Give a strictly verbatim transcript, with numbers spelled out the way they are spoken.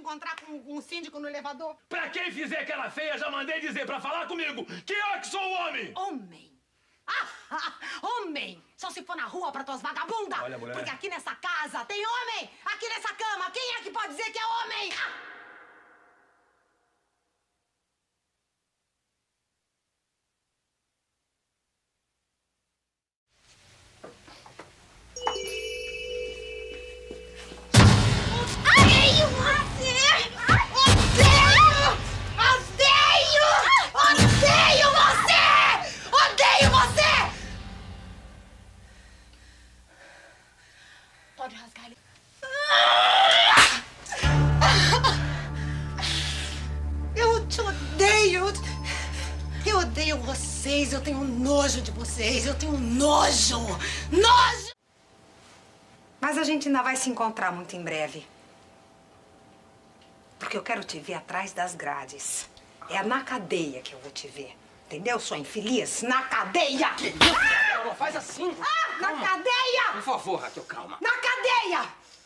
encontrar com um síndico no elevador? Pra quem fizer aquela feia, já mandei dizer pra falar comigo que eu que sou o homem! Homem? Ah, ah, homem! Só se for na rua pra tuas vagabundas! Olha, mulher. Porque aqui nessa casa tem homem! Aqui nessa cama, quem é que pode dizer que é homem? Ah! Pode rasgar ele. Eu te odeio. Eu odeio vocês. Eu tenho nojo de vocês. Eu tenho nojo. Nojo! Mas a gente ainda vai se encontrar muito em breve. Porque eu quero te ver atrás das grades. É na cadeia que eu vou te ver. Entendeu, sua infeliz? Na cadeia! Que isso? Ah! Não faz assim. Ah, na cadeia! Por favor, Raquel, calma. Na cadeia!